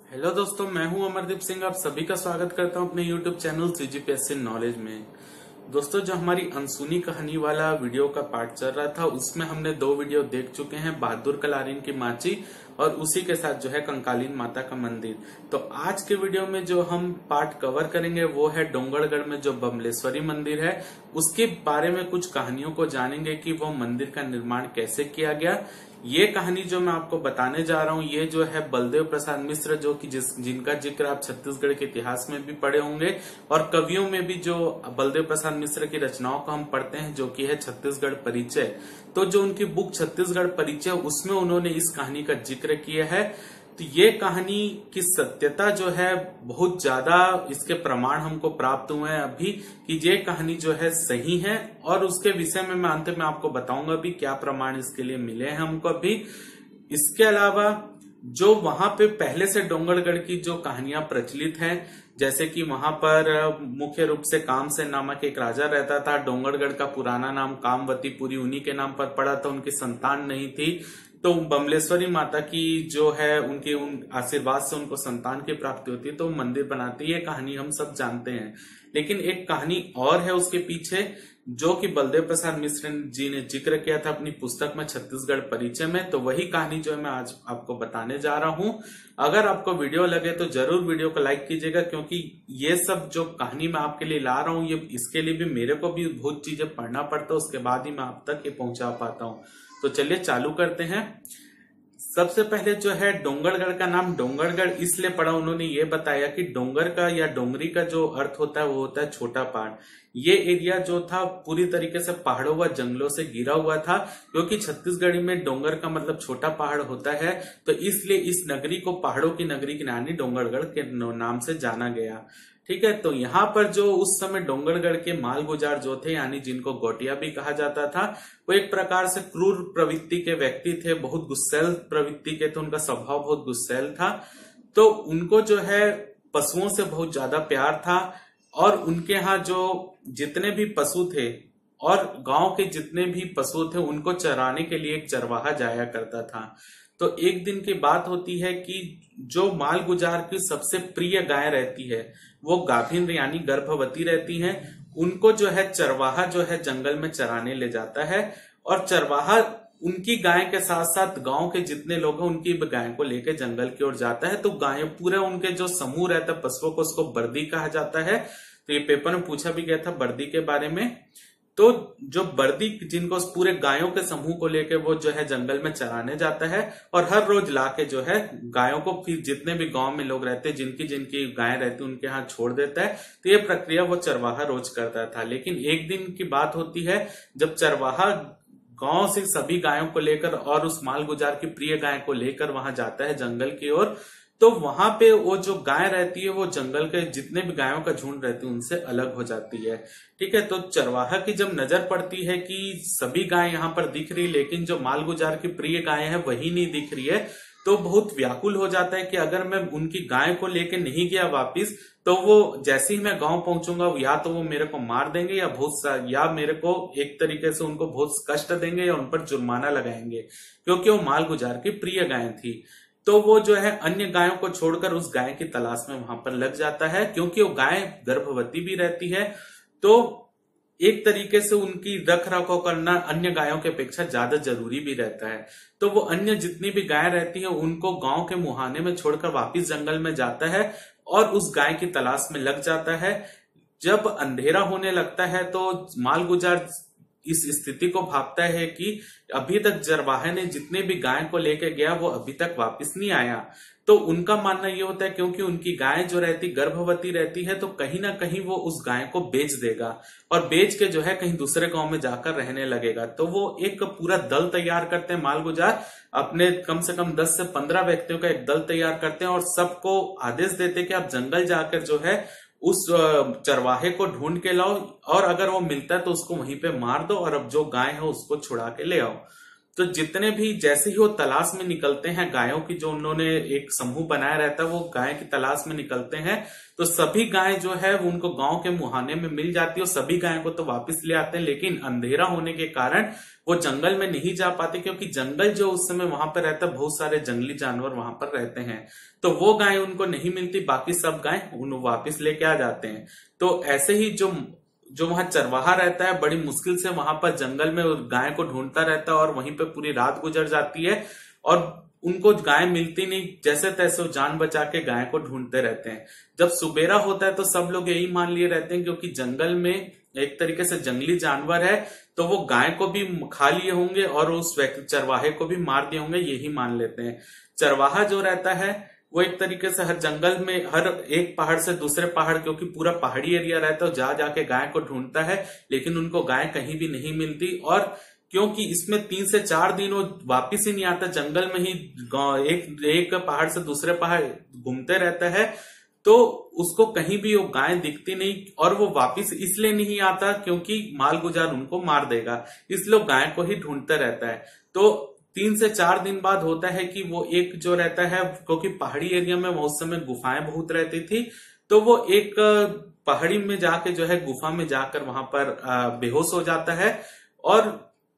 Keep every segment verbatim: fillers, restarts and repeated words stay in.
Hello दोस्तों, मैं हूं अमरदीप सिंह। आप सभी का स्वागत करता हूं अपने यूट्यूब चैनल सीजीपीएससी नॉलेज में। दोस्तों, जो हमारी अनसुनी कहानी वाला वीडियो का पार्ट चल रहा था, उसमें हमने दो वीडियो देख चुके हैं, बहादुर कलारीन की माची और उसी के साथ जो है कंकालीन माता का मंदिर। तो आज के वीडियो में जो हम पार्ट कवर करेंगे वो है डोंगरगढ़ में जो बमलेश्वरी मंदिर है, उसके बारे में कुछ कहानियों को जानेंगे कि वो मंदिर का निर्माण कैसे किया गया। ये कहानी जो मैं आपको बताने जा रहा हूँ, ये जो है बलदेव प्रसाद मिश्र, जो कि जिस जिनका जिक्र आप छत्तीसगढ़ के इतिहास में भी पढ़े होंगे और कवियों में भी जो बलदेव प्रसाद मिश्र की रचनाओं को हम पढ़ते हैं, जो कि है छत्तीसगढ़ परिचय। तो जो उनकी बुक छत्तीसगढ़ परिचय, उसमें उन्होंने इस कहानी का जिक्र किया है। तो ये कहानी की सत्यता जो है बहुत ज्यादा, इसके प्रमाण हमको प्राप्त हुए हैं अभी कि ये कहानी जो है सही है, और उसके विषय में मैं अंत में आपको बताऊंगा भी क्या प्रमाण इसके लिए मिले हैं हमको अभी। इसके अलावा जो वहां पे पहले से डोंगरगढ़ की जो कहानियां प्रचलित हैं, जैसे कि वहां पर मुख्य रूप से कामसेन नामक एक राजा रहता था। डोंगरगढ़ का पुराना नाम कामवती पुरी उन्हीं के नाम पर पड़ा था, उनकी संतान नहीं थी। तो बमलेश्वरी माता की जो है, उनके उन आशीर्वाद से उनको संतान की प्राप्ति होती है, तो मंदिर बनाती है। ये कहानी हम सब जानते हैं, लेकिन एक कहानी और है उसके पीछे, जो कि बलदेव प्रसाद मिश्र जी ने जिक्र किया था अपनी पुस्तक में छत्तीसगढ़ परिचय में। तो वही कहानी जो है मैं आज आपको बताने जा रहा हूं। अगर आपको वीडियो लगे तो जरूर वीडियो को लाइक कीजिएगा, क्योंकि ये सब जो कहानी मैं आपके लिए ला रहा हूं, ये इसके लिए भी मेरे को भी बहुत चीजें पढ़ना पड़ता है, उसके बाद ही मैं आप तक ये पहुंचा पाता हूं। तो चलिए चालू करते हैं। सबसे पहले जो है डोंगरगढ़ का नाम डोंगरगढ़ इसलिए पड़ा, उन्होंने ये बताया कि डोंगर का या डोंगरी का जो अर्थ होता है वो होता है छोटा पहाड़। ये एरिया जो था पूरी तरीके से पहाड़ों व जंगलों से घिरा हुआ था, क्योंकि छत्तीसगढ़ी में डोंगर का मतलब छोटा पहाड़ होता है, तो इसलिए इस नगरी को पहाड़ों की नगरी की यानी डोंगरगढ़ के नाम से जाना गया। ठीक है, तो यहाँ पर जो उस समय डोंगरगढ़ के मालगुजार जो थे, यानी जिनको गोटिया भी कहा जाता था, वो एक प्रकार से क्रूर प्रवृत्ति के व्यक्ति थे, बहुत गुस्सैल प्रवृत्ति के थे, उनका स्वभाव बहुत गुस्सैल था। तो उनको जो है पशुओं से बहुत ज्यादा प्यार था, और उनके यहाँ जो जितने भी पशु थे और गांव के जितने भी पशु थे, उनको चराने के लिए एक चरवाहा जाया करता था। तो एक दिन की बात होती है कि जो मालगुजार की सबसे प्रिय गाय रहती है, वो गाभिन यानी गर्भवती रहती हैं, उनको जो है चरवाहा जो है जंगल में चराने ले जाता है। और चरवाहा उनकी गाय के साथ साथ गांव के जितने लोग हैं उनकी गाय को लेकर जंगल की ओर जाता है। तो गाय पूरे उनके जो समूह रहता है पशुओं को, उसको बर्दी कहा जाता है। तो ये पेपर में पूछा भी गया था बर्दी के बारे में। तो जो बर्दी, जिनको पूरे गायों के समूह को लेकर वो जो है जंगल में चराने जाता है, और हर रोज लाके जो है गायों को फिर जितने भी गांव में लोग रहते हैं, जिनकी जिनकी गाय रहती है, उनके यहाँ छोड़ देता है। तो ये प्रक्रिया वो चरवाहा रोज करता था। लेकिन एक दिन की बात होती है जब चरवाहा गांव से सभी गायों को लेकर और उस मालगुजार की प्रिय गाय को लेकर वहां जाता है जंगल की ओर। तो वहां पे वो जो गाय रहती है, वो जंगल के जितने भी गायों का झुंड रहती है उनसे अलग हो जाती है। ठीक है, तो चरवाहा की जब नजर पड़ती है कि सभी गाय यहाँ पर दिख रही, लेकिन जो मालगुजार की प्रिय गाय है वही नहीं दिख रही है, तो बहुत व्याकुल हो जाता है कि अगर मैं उनकी गाय को लेकर नहीं गया वापिस, तो वो जैसे ही मैं गांव पहुंचूंगा, या तो वो मेरे को मार देंगे, या बहुत या मेरे को एक तरीके से उनको बहुत कष्ट देंगे, या उन पर जुर्माना लगाएंगे, क्योंकि वो मालगुजार की प्रिय गाय थी। तो वो जो है अन्य गायों को छोड़कर उस गाय की तलाश में वहां पर लग जाता है, क्योंकि वो गाय गर्भवती भी रहती है। तो एक तरीके से उनकी रख रखाव करना अन्य गायों की अपेक्षा ज्यादा जरूरी भी रहता है। तो वो अन्य जितनी भी गाय रहती है उनको गांव के मुहाने में छोड़कर वापिस जंगल में जाता है और उस गाय की तलाश में लग जाता है। जब अंधेरा होने लगता है तो मालगुजार इस स्थिति को भापता है कि अभी तक चरवाहे ने जितने भी गाय को लेकर गया वो अभी तक वापस नहीं आया। तो उनका मानना ये होता है क्योंकि उनकी गाय जो रहती गर्भवती रहती है, तो कहीं ना कहीं वो उस गाय को बेच देगा, और बेच के जो है कहीं दूसरे गांव में जाकर रहने लगेगा। तो वो एक पूरा दल तैयार करते हैं मालगुजार, अपने कम से कम दस से पंद्रह व्यक्तियों का एक दल तैयार करते हैं, और सबको आदेश देते हैं कि आप जंगल जाकर जो है उस चरवाहे को ढूंढ के लाओ, और अगर वो मिलता है तो उसको वहीं पे मार दो, और अब जो गाय है उसको छुड़ा के ले आओ। तो जितने भी जैसे ही वो तलाश में निकलते हैं गायों की, जो उन्होंने एक समूह बनाया रहता है, वो गाय की तलाश में निकलते हैं, तो सभी गाय जो है वो उनको गांव के मुहाने में मिल जाती है और सभी गायों को तो वापस ले आते हैं। लेकिन अंधेरा होने के कारण वो जंगल में नहीं जा पाते, क्योंकि जंगल जो उस समय वहां पर रहता है, बहुत सारे जंगली जानवर वहां पर रहते हैं, तो वो गाय उनको नहीं मिलती। बाकी सब गाय उन वापिस लेके आ जाते हैं। तो ऐसे ही जो जो वहां चरवाहा रहता है, बड़ी मुश्किल से वहां पर जंगल में गाय को ढूंढता रहता है और वहीं पे पूरी रात गुजर जाती है और उनको गाय मिलती नहीं। जैसे तैसे वो जान बचा के गाय को ढूंढते रहते हैं। जब सुबेरा होता है तो सब लोग यही मान लिए रहते हैं, क्योंकि जंगल में एक तरीके से जंगली जानवर है, तो वो गाय को भी खा लिए होंगे और उस व्यक्ति चरवाहे को भी मार दिए होंगे, यही मान लेते हैं। चरवाहा जो रहता है वो एक तरीके से हर जंगल में, हर एक पहाड़ से दूसरे पहाड़, क्योंकि पूरा पहाड़ी एरिया रहता है, जा जाके गाय को ढूंढता है, लेकिन उनको गाय कहीं भी नहीं मिलती। और क्योंकि इसमें तीन से चार दिन वो वापिस ही नहीं आता, जंगल में ही एक एक पहाड़ से दूसरे पहाड़ घूमते रहता है, तो उसको कहीं भी वो गाय दिखती नहीं। और वो वापिस इसलिए नहीं आता क्योंकि मालगुजार उनको मार देगा, इसलिए गाय को ही ढूंढते रहता है। तो तीन से चार दिन बाद होता है कि वो एक जो रहता है, क्योंकि पहाड़ी एरिया में उस समय गुफाएं बहुत रहती थी, तो वो एक पहाड़ी में जाके जो है गुफा में जाकर वहां पर बेहोश हो जाता है। और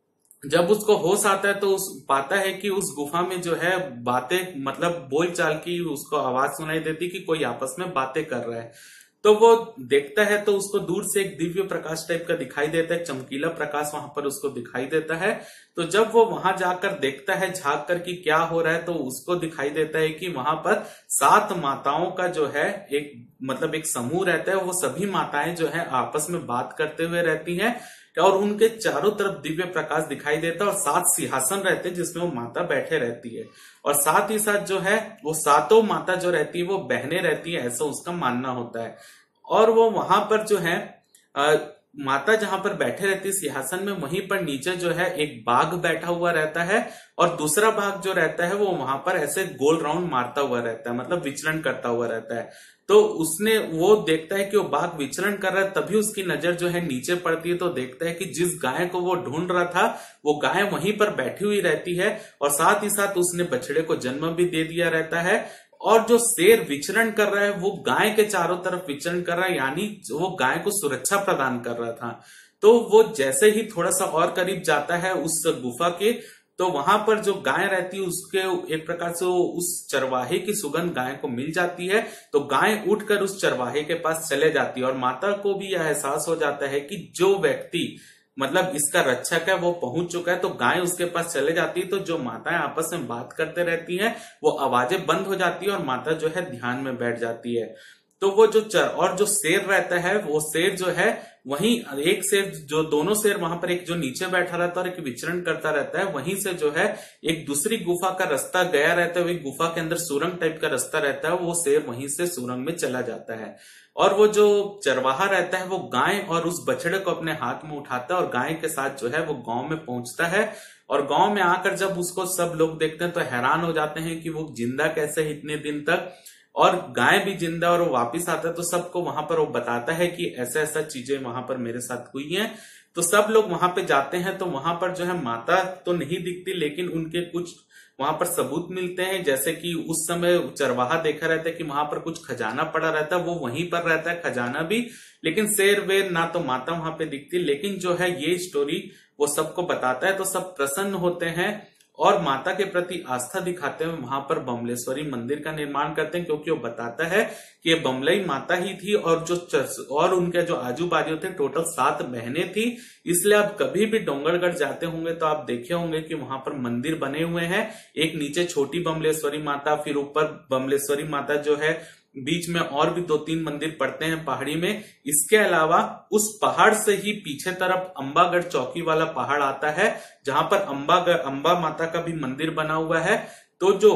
जब उसको होश आता है तो उस पाता है कि उस गुफा में जो है बातें, मतलब बोलचाल की उसको आवाज सुनाई देती कि कोई आपस में बातें कर रहा है। तो वो देखता है तो उसको दूर से एक दिव्य प्रकाश टाइप का दिखाई देता है, चमकीला प्रकाश वहां पर उसको दिखाई देता है। तो जब वो वहां जाकर देखता है झांक कर कि क्या हो रहा है, तो उसको दिखाई देता है कि वहां पर सात माताओं का जो है एक मतलब एक समूह रहता है। वो सभी माताएं जो है आपस में बात करते हुए रहती हैं और उनके चारों तरफ दिव्य प्रकाश दिखाई देता है और सात सिंहासन रहते हैं जिसमें वो माता बैठे रहती है। और साथ ही साथ जो है वो सातों माता जो रहती है वो बहनें रहती है, ऐसा उसका मानना होता है। और वो वहां पर जो है आ, माता जहां पर बैठे रहती है सिंहासन में, वहीं पर नीचे जो है एक बाघ बैठा हुआ रहता है और दूसरा बाघ जो रहता है वो वहां पर ऐसे गोल राउंड मारता हुआ रहता है, मतलब विचरण करता हुआ रहता है। तो उसने वो देखता है कि वो बाघ विचरण कर रहा है, तभी उसकी नजर जो है नीचे पड़ती है, तो देखता है कि जिस गाय को वो ढूंढ रहा था वो गाय वहीं पर बैठी हुई रहती है और साथ ही साथ उसने बछड़े को जन्म भी दे दिया रहता है। और जो शेर विचरण कर रहा है वो गाय के चारों तरफ विचरण कर रहा है, यानी वो गाय को सुरक्षा प्रदान कर रहा था। तो वो जैसे ही थोड़ा सा और करीब जाता है उस गुफा के, तो वहां पर जो गाय रहती है उसके एक प्रकार से उस चरवाहे की सुगंध गाय को मिल जाती है। तो गाय उठकर उस चरवाहे के पास चले जाती है और माता को भी यह एहसास हो जाता है कि जो व्यक्ति मतलब इसका रक्षक है वो पहुंच चुका है। तो गाय उसके पास चले जाती है, तो जो माताएं आपस में बात करते रहती हैं वो आवाजें बंद हो जाती है और माता जो है ध्यान में बैठ जाती है। तो वो जो चर और जो शेर रहता है वो शेर जो है वहीं एक शेर, जो दोनों शेर वहां पर, एक जो नीचे बैठा रहता है और एक विचरण करता रहता है, वहीं से जो है एक दूसरी गुफा का रास्ता गया रहता है। वही गुफा के अंदर सुरंग टाइप का रास्ता रहता है, वो शेर वहीं से सुरंग में चला जाता है। और वो जो चरवाहा रहता है वो गाय और उस बछड़े को अपने हाथ में उठाता है और गाय के साथ जो है वो गांव में पहुंचता है। और गांव में आकर जब उसको सब लोग देखते हैं तो हैरान हो जाते हैं कि वो जिंदा कैसे है इतने दिन तक, और गाय भी जिंदा, और वो वापिस आता है तो सबको वहां पर वो बताता है कि ऐसा ऐसा चीजें वहां पर मेरे साथ हुई हैं। तो सब लोग वहां पे जाते हैं तो वहां पर जो है माता तो नहीं दिखती, लेकिन उनके कुछ वहां पर सबूत मिलते हैं। जैसे कि उस समय चरवाहा देखा रहता है कि वहां पर कुछ खजाना पड़ा रहता है, वो वहीं पर रहता है खजाना भी, लेकिन शेर वेर ना तो माता वहां पे दिखती। लेकिन जो है ये स्टोरी वो सबको बताता है तो सब प्रसन्न होते हैं और माता के प्रति आस्था दिखाते हुए वहां पर बमलेश्वरी मंदिर का निर्माण करते हैं, क्योंकि वो बताता है कि ये बमलई माता ही थी और जो और उनके जो आजू बाजू थे टोटल सात बहनें थी। इसलिए आप कभी भी डोंगरगढ़ जाते होंगे तो आप देखे होंगे कि वहां पर मंदिर बने हुए हैं, एक नीचे छोटी बमलेश्वरी माता, फिर ऊपर बमलेश्वरी माता जो है, बीच में और भी दो तीन मंदिर पड़ते हैं पहाड़ी में। इसके अलावा उस पहाड़ से ही पीछे तरफ अंबागढ़ चौकी वाला पहाड़ आता है, जहां पर अंबागढ़ अंबा माता का भी मंदिर बना हुआ है। तो जो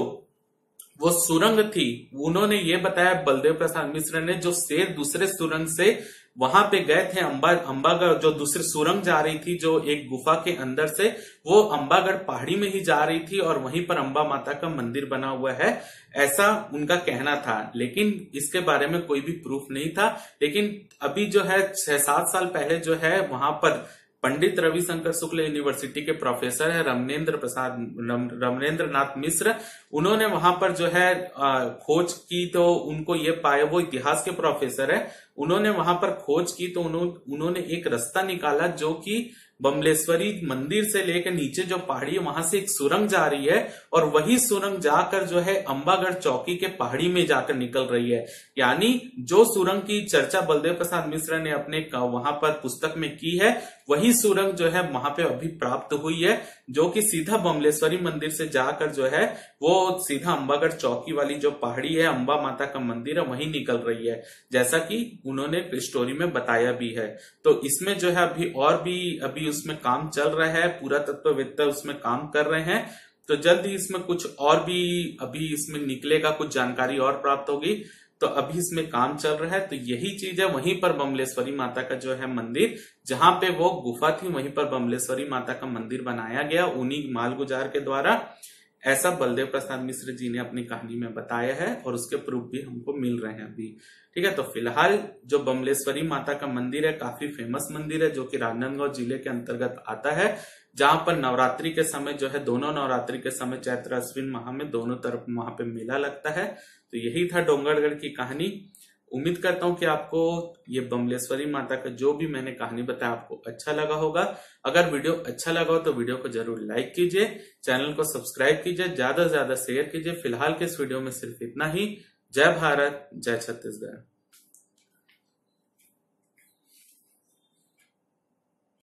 वो सुरंग थी, उन्होंने ये बताया बलदेव प्रसाद मिश्र ने, जो शेर दूसरे सुरंग से वहां पे गए थे अंबा अंबागढ़, जो दूसरी सुरंग जा रही थी जो एक गुफा के अंदर से, वो अंबागढ़ पहाड़ी में ही जा रही थी और वहीं पर अंबा माता का मंदिर बना हुआ है, ऐसा उनका कहना था। लेकिन इसके बारे में कोई भी प्रूफ नहीं था। लेकिन अभी जो है छह सात साल पहले जो है वहां पर पंडित रविशंकर शुक्ल यूनिवर्सिटी के प्रोफेसर है रमनेन्द्र प्रसाद रम, रमनेन्द्र नाथ मिश्र। उन्होंने वहां पर जो है खोज की, तो उनको ये पाया, वो इतिहास के प्रोफेसर है, उन्होंने वहां पर खोज की तो उन्होंने उन्होंने एक रास्ता निकाला जो कि बमलेश्वरी मंदिर से लेकर नीचे जो पहाड़ी है वहां से एक सुरंग जा रही है और वही सुरंग जाकर जो है अंबागढ़ चौकी के पहाड़ी में जाकर निकल रही है। यानी जो सुरंग की चर्चा बलदेव प्रसाद मिश्र ने अपने वहां पर पुस्तक में की है, वही सुरंग जो है वहां पे अभी प्राप्त हुई है, जो कि सीधा बमलेश्वरी मंदिर से जाकर जो है वो सीधा अंबागढ़ चौकी वाली जो पहाड़ी है, अंबा माता का मंदिर है, वहीं निकल रही है, जैसा कि उन्होंने स्टोरी में बताया भी है। तो इसमें जो है अभी और भी अभी उसमें काम चल रहा है, पूरा तत्ववेत्ता उसमें काम कर रहे हैं, तो जल्द ही इसमें कुछ और भी अभी इसमें निकलेगा, कुछ जानकारी और प्राप्त होगी। तो अभी इसमें काम चल रहा है। तो यही चीज है, वहीं पर बमलेश्वरी माता का जो है मंदिर, जहां पे वो गुफा थी वहीं पर बमलेश्वरी माता का मंदिर बनाया गया उन्हीं मालगुजार के द्वारा। ऐसा बलदेव प्रसाद मिश्र जी ने अपनी कहानी में बताया है और उसके प्रूफ भी हमको मिल रहे हैं अभी। ठीक है, तो फिलहाल जो बमलेश्वरी माता का मंदिर है काफी फेमस मंदिर है, जो कि राजनांदगांव जिले के अंतर्गत आता है, जहां पर नवरात्रि के समय जो है दोनों नवरात्रि के समय चैत्र अश्विन माह में दोनों तरफ वहां पे मेला लगता है। तो यही था डोंगरगढ़ की कहानी। उम्मीद करता हूं कि आपको ये बमलेश्वरी माता का जो भी मैंने कहानी बताया आपको अच्छा लगा होगा। अगर वीडियो अच्छा लगा हो तो वीडियो को जरूर लाइक कीजिए, चैनल को सब्सक्राइब कीजिए, ज्यादा से ज्यादा शेयर कीजिए। फिलहाल के इस वीडियो में सिर्फ इतना ही। जय भारत, जय छत्तीसगढ़।